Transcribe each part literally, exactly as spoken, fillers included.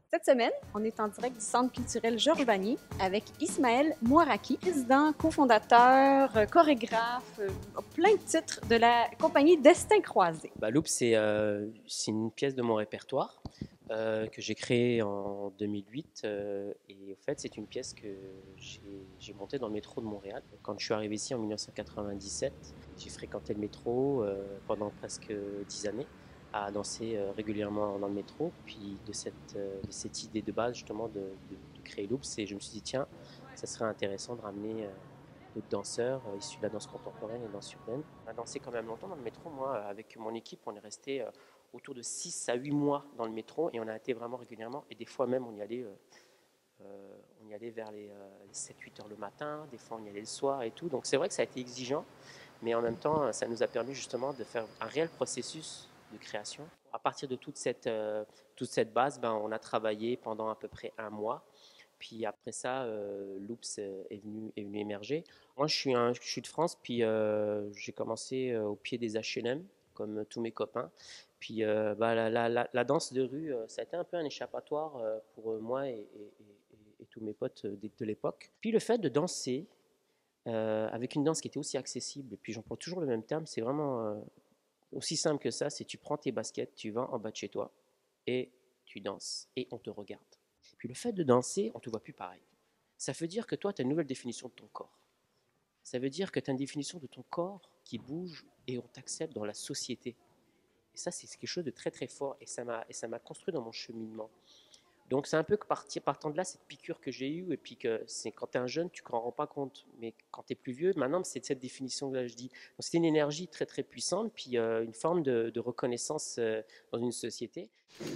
Cette semaine, on est en direct du Centre culturel Georges Vanier avec Ismaël Mouaraki, président, cofondateur, euh, chorégraphe, euh, plein de titres de la compagnie Destin Croisé. Bah, Loop, c'est euh, c'est une pièce de mon répertoire euh, que j'ai créée en deux mille huit. Euh, et au fait, c'est une pièce que j'ai j'ai montée dans le métro de Montréal. Quand je suis arrivé ici en mille neuf cent quatre-vingt-dix-sept, j'ai fréquenté le métro euh, pendant presque dix années, à danser euh, régulièrement dans le métro. Puis de cette, euh, de cette idée de base, justement, de, de, de créer Loop, je me suis dit, tiens, ça serait intéressant de ramener euh, d'autres danseurs euh, issus de la danse contemporaine et danse urbaine. On a dansé quand même longtemps dans le métro. Moi, avec mon équipe, on est resté euh, autour de six à huit mois dans le métro et on a été vraiment régulièrement. Et des fois même, on y allait, euh, euh, on y allait vers les, euh, les sept huit heures le matin. Des fois, on y allait le soir et tout. Donc c'est vrai que ça a été exigeant, mais en même temps, ça nous a permis justement de faire un réel processus de création. À partir de toute cette, euh, toute cette base, ben, on a travaillé pendant à peu près un mois. Puis après ça, euh, Loops est venu, est venu émerger. Moi, je suis, un, je suis de France, puis euh, j'ai commencé euh, au pied des H et M, comme tous mes copains. Puis euh, bah, la, la, la, la danse de rue, euh, ça a été un peu un échappatoire euh, pour euh, moi et, et, et, et, tous mes potes de, de l'époque. Puis le fait de danser euh, avec une danse qui était aussi accessible, et puis j'emploie toujours le même terme, c'est vraiment euh, aussi simple que ça, c'est tu prends tes baskets, tu vas en bas de chez toi et tu danses et on te regarde. Puis le fait de danser, on ne te voit plus pareil. Ça veut dire que toi, tu as une nouvelle définition de ton corps. Ça veut dire que tu as une définition de ton corps qui bouge et on t'accepte dans la société. Et ça, c'est quelque chose de très très fort et ça m'a construit dans mon cheminement. Donc c'est un peu que partir, partant de là, cette piqûre que j'ai eue, et puis que c'est quand tu es un jeune, tu ne t'en rends pas compte, mais quand tu es plus vieux, maintenant c'est cette définition que là je dis. Donc c'était une énergie très très puissante, puis euh, une forme de, de reconnaissance euh, dans une société.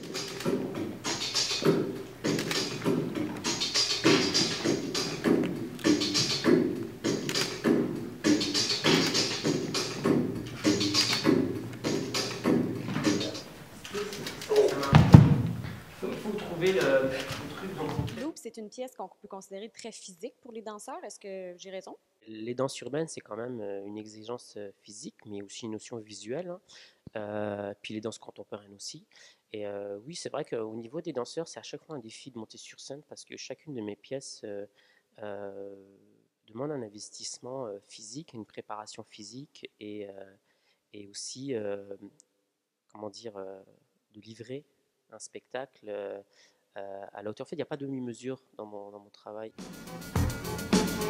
Loop, c'est une pièce qu'on peut considérer très physique pour les danseurs. Est-ce que j'ai raison? Les danses urbaines, c'est quand même une exigence physique, mais aussi une notion visuelle, hein. Euh, puis les danses contemporaines aussi. Et euh, oui, c'est vrai qu'au niveau des danseurs, c'est à chaque fois un défi de monter sur scène parce que chacune de mes pièces euh, euh, demande un investissement euh, physique, une préparation physique et, euh, et aussi, euh, comment dire, euh, de livrer un spectacle euh, à la hauteur. En fait, il n'y a pas de demi-mesure dans mon, dans mon travail.